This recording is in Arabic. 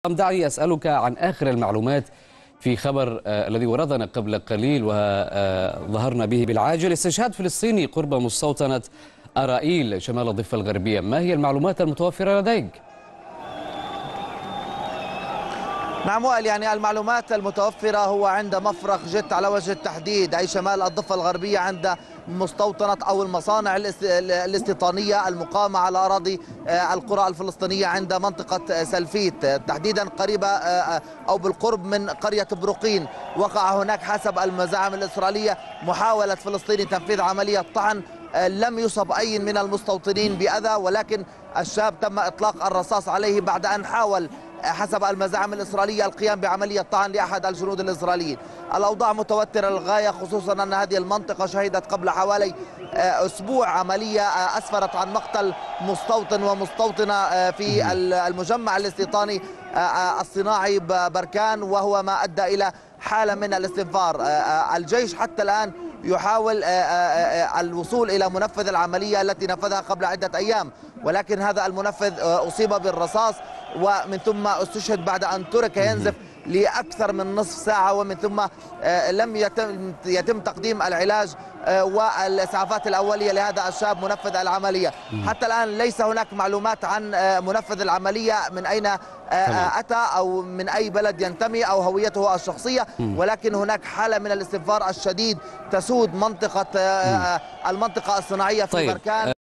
دعني أسألك عن آخر المعلومات في خبر الذي وردنا قبل قليل وظهرنا به بالعاجل: استشهاد فلسطيني قرب مستوطنة أرائيل شمال الضفة الغربية. ما هي المعلومات المتوفرة لديك؟ نعم وائل، يعني المعلومات المتوفرة هو عند مفرق جت على وجه التحديد أي شمال الضفة الغربية، عند مستوطنة أو المصانع الاستيطانية المقامة على أراضي القرى الفلسطينية عند منطقة سلفيت، تحديدا قريبة أو بالقرب من قرية بروقين. وقع هناك حسب المزاعم الإسرائيلية محاولة فلسطيني تنفيذ عملية طعن. لم يصب أي من المستوطنين بأذى، ولكن الشاب تم إطلاق الرصاص عليه بعد أن حاول حسب المزاعم الإسرائيلية القيام بعملية طعن لأحد الجنود الإسرائيليين. الأوضاع متوترة للغاية، خصوصا أن هذه المنطقة شهدت قبل حوالي أسبوع عملية أسفرت عن مقتل مستوطن ومستوطنة في المجمع الاستيطاني الصناعي بركان، وهو ما أدى إلى حالة من الاستنفار. الجيش حتى الآن يحاول الوصول إلى منفذ العملية التي نفذها قبل عدة أيام، ولكن هذا المنفذ أصيب بالرصاص ومن ثم استشهد بعد أن ترك ينزف لأكثر من نصف ساعة، ومن ثم لم يتم تقديم العلاج والإسعافات الأولية لهذا الشاب منفذ العملية. حتى الآن ليس هناك معلومات عن منفذ العملية من أين أتى أو من أي بلد ينتمي أو هويته الشخصية، ولكن هناك حالة من الاستنفار الشديد تسود المنطقة الصناعية في بركان.